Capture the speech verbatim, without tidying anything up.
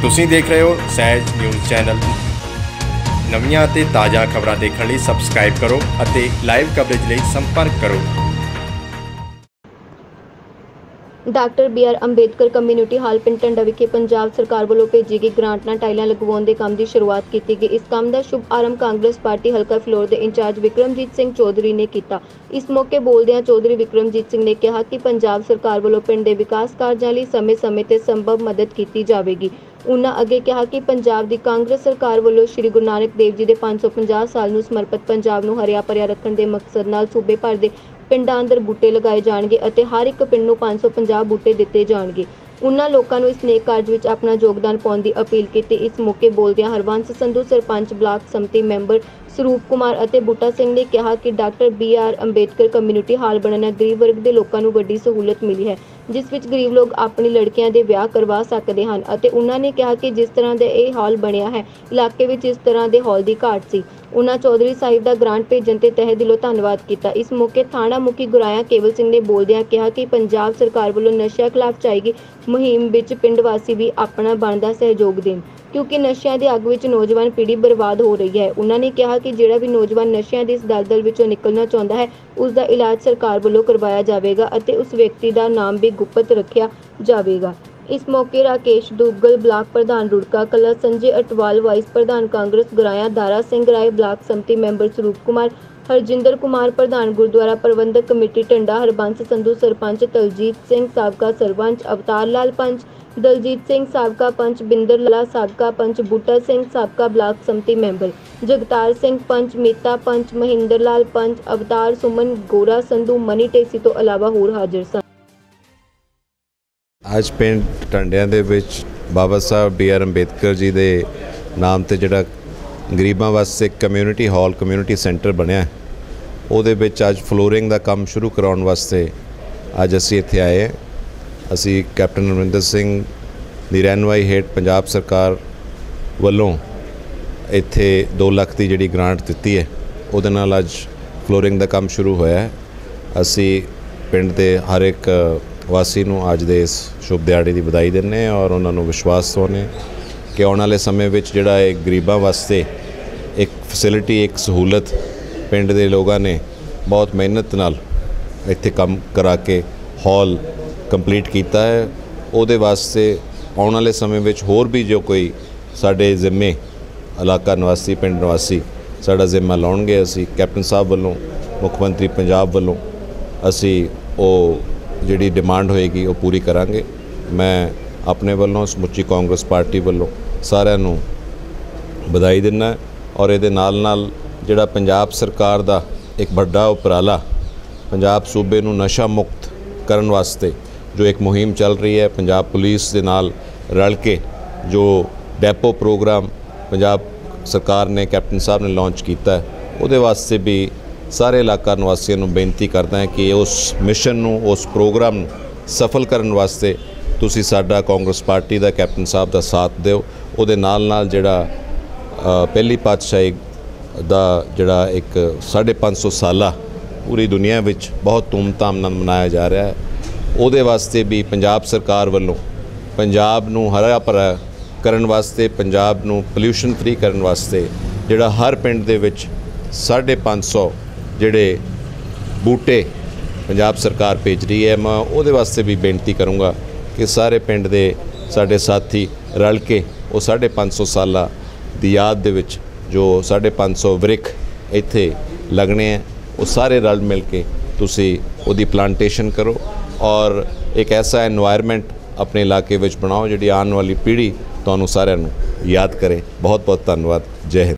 ਤੁਸੀਂ ਦੇਖ ਰਹੇ ਹੋ ਸਹਿਜ ਨਿਊਜ਼ ਚੈਨਲ। ਨਵੀਆਂ ਅਤੇ ਤਾਜ਼ਾ ਖਬਰਾਂ ਦੇਖਣ ਲਈ ਸਬਸਕ੍ਰਾਈਬ ਕਰੋ ਅਤੇ ਲਾਈਵ ਕਵਰੇਜ ਲਈ ਸੰਪਰਕ ਕਰੋ। Doctor B R Ambedkar community hall ਪਿੰਡ ਟੰਡਾ ਵਿਖੇ ਪੰਜਾਬ ਸਰਕਾਰ ਵੱਲੋਂ ਭੇਜੀ ਗਈ ਗ੍ਰਾਂਟ ਨਾਲ ਟਾਈਲਾਂ ਲਗਵਾਉਣ ਦੇ ਕੰਮ ਦੀ ਸ਼ੁਰੂਆਤ ਕੀਤੀ ਗਈ। ਇਸ ਕੰਮ ਦਾ ਸ਼ੁਭ ਆਰੰਭ ਕਾਂਗਰਸ ਪਾਰਟੀ ਹਲਕਾ ਫਲੋਰ ਦੇ ਇੰਚਾਰਜ ਵਿਕਰਮਜੀਤ ਸਿੰਘ ਚੌਧਰੀ ਨੇ ਕੀਤਾ। ਇਸ ਮੌਕੇ ਬੋਲਦਿਆਂ ਚੌਧਰੀ ਵਿਕਰਮਜੀਤ ਸਿੰਘ ਨੇ ਕਿਹਾ ਕਿ ਪੰਜਾਬ ਸਰਕਾਰ ਵੱਲੋਂ ਪਿੰਡ ਦੇ ਵਿਕਾਸ ਕਾਰਜਾਂ ਲਈ ਸਮੇਂ-ਸਮੇਂ ਤੇ ਸੰਭਵ ਮਦਦ ਕੀਤੀ ਜਾਵੇਗੀ। ਉਨ੍ਹਾਂ ਅੱਗੇ ਕਿਹਾ ਕਿ ਪੰਜਾਬ ਦੀ ਕਾਂਗਰਸ ਸਰਕਾਰ ਵੱਲੋਂ ਸ਼੍ਰੀ ਗੁਰੂ ਨਾਨਕ ਦੇਵ ਜੀ ਦੇ ਪੰਜ ਸੌ ਪੰਜਾਹ ਸਾਲ ਨੂੰ ਸਮਰਪਿਤ ਪੰਜਾਬ ਨੂੰ ਹਰਿਆ ਭਰਿਆ ਰੱਖਣ ਦੇ ਮਕਸਦ ਨਾਲ ਸੂਬੇ ਭਰ ਦੇ ਪਿੰਡਾਂ ਅੰਦਰ ਬੂਟੇ ਲਗਾਏ ਜਾਣਗੇ ਅਤੇ ਹਰ ਇੱਕ ਪਿੰਡ ਨੂੰ ਪੰਜ ਸੌ ਪੰਜਾਹ ਬੂਟੇ ਦਿੱਤੇ ਜਾਣਗੇ। ਉਨ੍ਹਾਂ ਲੋਕਾਂ ਨੂੰ ਇਸ ਨੇਕ ਕਾਰਜ ਵਿੱਚ ਆਪਣਾ ਯੋਗਦਾਨ ਪਾਉਣ ਦੀ ਅਪੀਲ ਕੀਤੀ। ਇਸ ਮੌਕੇ ਬੋਲਦਿਆਂ ਹਰਬੰਸ ਸੰਧੂ ਸਰਪੰਚ ਬਲਾਕ ਸੰਮਤੀ ਮੈਂਬਰ ਸਰੂਪ ਕੁਮਾਰ ਅਤੇ ਬੂਟਾ ਸਿੰਘ ਨੇ ਕਿਹਾ ਕਿ doctor B R Ambedkar community hall ਬਣਨ ਨਾਲ ਗਰੀਬ ਵਰਗ ਦੇ ਲੋਕਾਂ ਨੂੰ ਵੱਡੀ ਸਹੂਲਤ ਮਿਲੀ ਹੈ, ਜਿਸ ਵਿੱਚ ਗਰੀਬ ਲੋਕ ਆਪਣੀ ਲੜਕੀਆਂ ਦੇ ਵਿਆਹ ਕਰਵਾ ਸਕਦੇ ਹਨ ਅਤੇ ਉਨ੍ਹਾਂ ਨੇ ਕਿਹਾ ਕਿ ਜਿਸ ਤਰ੍ਹਾਂ ਦਾ ਇਹ ਹਾਲ ਬਣਿਆ ਹੈ, ਇਲਾਕੇ ਵਿੱਚ ਇਸ ਤਰ੍ਹਾਂ ਦੇ ਹਾਲ ਦੀ ਘਾਟ ਸੀ। ਉਨ੍ਹਾਂ ਚੌਧਰੀ ਸਾਹਿਬ ਦਾ ਗ੍ਰਾਂਟ ਭੇਜਣ ਤੇ ਤਹਿ ਦਿਲੋਂ ਧੰਨਵਾਦ ਕੀਤਾ। ਇਸ ਮੌਕੇ ਥਾਣਾ ਮੁਖੀ ਗੁਰਾਇਆ ਕੇਵਲ ਸਿੰਘ ਨੇ ਬੋਲਦਿਆਂ ਕਿਹਾ ਕਿ ਪੰਜਾਬ ਸਰਕਾਰ ਵੱਲੋਂ ਨਸ਼ਿਆਂ ਖਿਲਾਫ ਚਲਾਈ ਗਈ ਮੁਹਿੰਮ ਵਿੱਚ ਪਿੰਡ ਵਾਸੀ ਵੀ ਆਪਣਾ ਬਣਦਾ ਸਹਿਯੋਗ ਦੇਣ, ਕਿਉਂਕਿ ਨਸ਼ਿਆਂ ਦੇ ਅੱਗ ਵਿੱਚ ਨੌਜਵਾਨ ਪੀੜ੍ਹੀ ਬਰਬਾਦ ਹੋ ਰਹੀ ਹੈ। ਉਨ੍ਹਾਂ ਨੇ ਕਿਹਾ ਕਿ ਜਿਹੜਾ ਵੀ ਨੌਜਵਾਨ ਨਸ਼ਿਆਂ ਦੀ ਇਸ ਦਲਦਲ ਵਿੱਚੋਂ ਨਿਕਲਣਾ ਚਾਹੁੰਦਾ ਹੈ, ਉਸ ਦਾ ਇਲਾਜ ਸਰਕਾਰ ਵੱਲੋਂ ਕਰਵਾਇਆ ਜਾਵੇਗਾ ਅਤੇ ਉਸ ਵਿਅਕਤੀ ਦਾ ਨਾਮ ਵੀ ਗੁਪਤ ਰੱਖਿਆ ਜਾਵੇਗਾ। ਇਸ ਮੌਕੇ ਰਾਕੇਸ਼ ਦੁੱਗਲ ਬਲਾਕ ਪ੍ਰਧਾਨ ਰੁੜਕਾ ਕਲਾਂ, ਸੰਜੇ ਅਟਵਾਲ ਵਾਈਸ ਪ੍ਰਧਾਨ Congress Goraya, Dara Singh Rai block samiti member Swaroop Kumar, Harjinder Kumar ਪ੍ਰਧਾਨ ਗੁਰਦੁਆਰਾ ਪ੍ਰਬੰਧਕ ਕਮੇਟੀ ਟੰਡਾ, ਹਰਬੰਸ ਸੰਧੂ ਸਰਪੰਚ, ਦਲਜੀਤ ਸਿੰਘ ਸਾਬਕਾ ਸਰਪੰਚ, ਅਵਤਾਰ ਲਾਲ ਪੰਚ, ਦਲਜੀਤ ਸਿੰਘ ਸਾਬਕਾ ਪੰਚ, ਬਿੰਦਰ ਲਾਲਾ ਸਾਬਕਾ ਪੰਚ, ਬੂਟਾ ਸਿੰਘ ਸਾਬਕਾ block samiti member, Jagtar Singh panch, Meeta panch, Mahinder Lal panch, Avtar Suman, Gora Sandhu, money Dhesi ਤੋਂ ਇਲਾਵਾ ਹੋਰ ਹਾਜ਼ਰ ਸਨ। ਅੱਜ ਪਿੰਡ ਟੰਡਿਆਂ ਦੇ ਵਿੱਚ ਬਾਬਾ ਸਾਹਿਬ ਬੀ ਆਰ ਅੰਬੇਦਕਰ ਜੀ ਦੇ ਨਾਮ ਤੇ ਜਿਹੜਾ ਗਰੀਬਾਂ ਵਾਸਤੇ ਕਮਿਊਨਿਟੀ ਹਾਲ ਕਮਿਊਨਿਟੀ ਸੈਂਟਰ ਬਣਿਆ, ਉਹਦੇ ਵਿੱਚ ਅੱਜ ਫਲੋਰਿੰਗ ਦਾ ਕੰਮ ਸ਼ੁਰੂ ਕਰਾਉਣ ਵਾਸਤੇ ਅੱਜ ਅਸੀਂ ਇੱਥੇ ਆਏ ਹਾਂ। ਅਸੀਂ ਕੈਪਟਨ ਅਮਰਿੰਦਰ ਸਿੰਘ ਦੀ ਰਹਿਨੁਮਾਈ ਹੇਠ ਪੰਜਾਬ ਸਰਕਾਰ ਵੱਲੋਂ ਇੱਥੇ ਦੋ ਲੱਖ ਦੀ ਜਿਹੜੀ ਗ੍ਰਾਂਟ ਦਿੱਤੀ ਹੈ, ਉਹਦੇ ਨਾਲ ਅੱਜ ਫਲੋਰਿੰਗ ਦਾ ਕੰਮ ਸ਼ੁਰੂ ਹੋਇਆ ਹੈ। ਅਸੀਂ ਪਿੰਡ ਦੇ ਹਰ ਇੱਕ ਵਾਸੀ ਨੂੰ ਅੱਜ ਦੇ ਇਸ ਸ਼ੁਭ ਦਿਹਾੜੇ ਦੀ ਵਧਾਈ ਦਿੰਦੇ ਹਾਂ ਔਰ ਉਹਨਾਂ ਨੂੰ ਵਿਸ਼ਵਾਸ ਦਿਵਾਉਂਦੇ ਕਿ ਆਉਣ ਵਾਲੇ ਸਮੇਂ ਵਿੱਚ ਜਿਹੜਾ ਇਹ ਗਰੀਬਾਂ ਵਾਸਤੇ ਇੱਕ ਫੈਸਿਲਿਟੀ, ਇੱਕ ਸਹੂਲਤ ਪਿੰਡ ਦੇ ਲੋਕਾਂ ਨੇ ਬਹੁਤ ਮਿਹਨਤ ਨਾਲ ਇੱਥੇ ਕੰਮ ਕਰਾ ਕੇ ਹਾਲ ਕੰਪਲੀਟ ਕੀਤਾ ਹੈ। ਉਹਦੇ ਵਾਸਤੇ ਆਉਣ ਵਾਲੇ ਸਮੇਂ ਵਿੱਚ ਹੋਰ ਵੀ ਜੋ ਕੋਈ ਸਾਡੇ ਜ਼ਿੰਮੇ ਇਲਾਕਾ ਨਿਵਾਸੀ ਪਿੰਡ ਨਿਵਾਸੀ ਸਾਡਾ ਜ਼ਿੰਮਾ ਲਾਉਣਗੇ, ਅਸੀਂ ਕੈਪਟਨ ਸਾਹਿਬ ਵੱਲੋਂ, ਮੁੱਖ ਮੰਤਰੀ ਪੰਜਾਬ ਵੱਲੋਂ ਅਸੀਂ ਉਹ ਜਿਹੜੀ ਡਿਮਾਂਡ ਹੋਏਗੀ ਉਹ ਪੂਰੀ ਕਰਾਂਗੇ। ਮੈਂ ਆਪਣੇ ਵੱਲੋਂ ਸਮੁੱਚੀ ਕਾਂਗਰਸ ਪਾਰਟੀ ਵੱਲੋਂ ਸਾਰਿਆਂ ਨੂੰ ਵਧਾਈ ਦਿੰਦਾ ਔਰ ਇਹਦੇ ਨਾਲ ਨਾਲ ਜਿਹੜਾ ਪੰਜਾਬ ਸਰਕਾਰ ਦਾ ਇੱਕ ਵੱਡਾ ਉਪਰਾਲਾ ਪੰਜਾਬ ਸੂਬੇ ਨੂੰ ਨਸ਼ਾ ਮੁਕਤ ਕਰਨ ਵਾਸਤੇ ਜੋ ਇੱਕ ਮੁਹਿੰਮ ਚੱਲ ਰਹੀ ਹੈ, ਪੰਜਾਬ ਪੁਲਿਸ ਦੇ ਨਾਲ ਰਲ ਕੇ ਜੋ ਡੈਪੋ ਪ੍ਰੋਗਰਾਮ ਪੰਜਾਬ ਸਰਕਾਰ ਨੇ ਕੈਪਟਨ ਸਾਹਿਬ ਨੇ ਲਾਂਚ ਕੀਤਾ, ਉਹਦੇ ਵਾਸਤੇ ਵੀ ਸਾਰੇ ਇਲਾਕਾ ਨਿਵਾਸੀਆਂ ਨੂੰ ਬੇਨਤੀ ਕਰਦਾ ਹੈ ਕਿ ਉਸ ਮਿਸ਼ਨ ਨੂੰ, ਉਸ ਪ੍ਰੋਗਰਾਮ ਨੂੰ ਸਫਲ ਕਰਨ ਵਾਸਤੇ ਤੁਸੀਂ ਸਾਡਾ ਕਾਂਗਰਸ ਪਾਰਟੀ ਦਾ ਕੈਪਟਨ ਸਾਹਿਬ ਦਾ ਸਾਥ ਦਿਓ। ਉਹਦੇ ਨਾਲ ਨਾਲ ਜਿਹੜਾ ਪਹਿਲੀ ਪਾਤਸ਼ਾਹੀ ਦਾ ਜਿਹੜਾ ਇੱਕ ਸਾਢੇ ਪੰਜ ਸੌ ਸਾਲਾ ਪੂਰੀ ਦੁਨੀਆ ਵਿੱਚ ਬਹੁਤ ਧੂਮਧਾਮ ਨਾਲ ਮਨਾਇਆ ਜਾ ਰਿਹਾ ਹੈ, ਉਹਦੇ ਵਾਸਤੇ ਵੀ ਪੰਜਾਬ ਸਰਕਾਰ ਵੱਲੋਂ ਪੰਜਾਬ ਨੂੰ ਹਰਾ ਭਰਾ ਕਰਨ ਵਾਸਤੇ, ਪੰਜਾਬ ਨੂੰ ਪੋਲਿਊਸ਼ਨ ਫ੍ਰੀ ਕਰਨ ਵਾਸਤੇ ਜਿਹੜਾ ਹਰ ਪਿੰਡ ਦੇ ਵਿੱਚ ਸਾਢੇ ਪੰਜ ਸੌ ਜਿਹੜੇ ਬੂਟੇ ਪੰਜਾਬ ਸਰਕਾਰ ਭੇਜ ਰਹੀ ਹੈ, ਮੈਂ ਉਹਦੇ ਵਾਸਤੇ ਵੀ ਬੇਨਤੀ ਕਰੂੰਗਾ ਕਿ ਸਾਰੇ ਪਿੰਡ ਦੇ ਸਾਡੇ ਸਾਥੀ ਰਲ ਕੇ ਉਹ ਸਾਢੇ ਪੰਜ ਸੌ ਸਾਲਾਂ ਦੀ ਯਾਦ ਦੇ ਵਿੱਚ ਜੋ ਸਾਢੇ ਪੰਜ ਸੌ ਵ੍ਰਿਖ ਇੱਥੇ ਲੱਗਣੇ ਹੈ, ਉਹ ਸਾਰੇ ਰਲ ਮਿਲ ਕੇ ਤੁਸੀਂ ਉਹਦੀ ਪਲਾਂਟੇਸ਼ਨ ਕਰੋ ਔਰ ਇੱਕ ਐਸਾ ਐਨਵਾਇਰਨਮੈਂਟ ਆਪਣੇ ਇਲਾਕੇ ਵਿੱਚ ਬਣਾਓ ਜਿਹੜੀ ਆਉਣ ਵਾਲੀ ਪੀੜ੍ਹੀ ਤੁਹਾਨੂੰ ਸਾਰਿਆਂ ਨੂੰ ਯਾਦ ਕਰੇ। ਬਹੁਤ ਬਹੁਤ ਧੰਨਵਾਦ। ਜੈ ਹਿੰਦ।